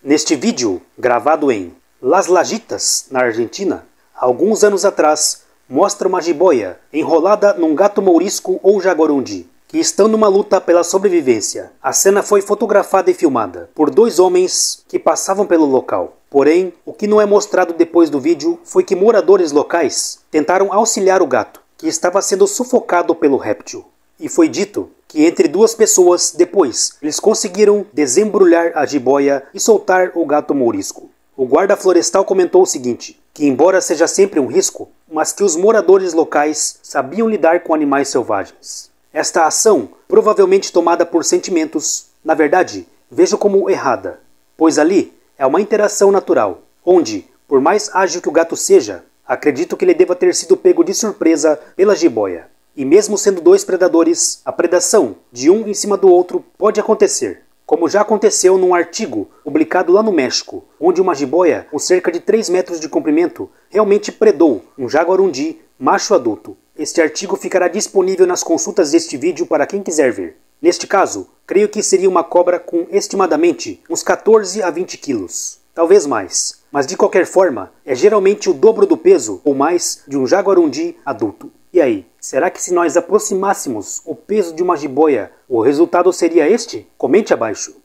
Neste vídeo, gravado em Las Lajitas, na Argentina, alguns anos atrás, mostra uma jiboia enrolada num gato mourisco ou jaguarundi, que estão numa luta pela sobrevivência. A cena foi fotografada e filmada por dois homens que passavam pelo local. Porém, o que não é mostrado depois do vídeo foi que moradores locais tentaram auxiliar o gato, que estava sendo sufocado pelo réptil. E foi dito que entre duas pessoas, depois, eles conseguiram desembrulhar a jiboia e soltar o gato mourisco. O guarda florestal comentou o seguinte, que embora seja sempre um risco, mas que os moradores locais sabiam lidar com animais selvagens. Esta ação, provavelmente tomada por sentimentos, na verdade, vejo como errada, pois ali é uma interação natural, onde, por mais ágil que o gato seja, acredito que ele deva ter sido pego de surpresa pela jiboia. E mesmo sendo dois predadores, a predação de um em cima do outro pode acontecer, como já aconteceu num artigo publicado lá no México, onde uma jiboia com cerca de 3 metros de comprimento realmente predou um jaguarundi macho adulto. Este artigo ficará disponível nas consultas deste vídeo para quem quiser ver. Neste caso, creio que seria uma cobra com estimadamente uns 14 a 20 quilos, talvez mais, mas de qualquer forma é geralmente o dobro do peso ou mais de um jaguarundi adulto. E aí, será que se nós aproximássemos o peso de uma jiboia, o resultado seria este? Comente abaixo.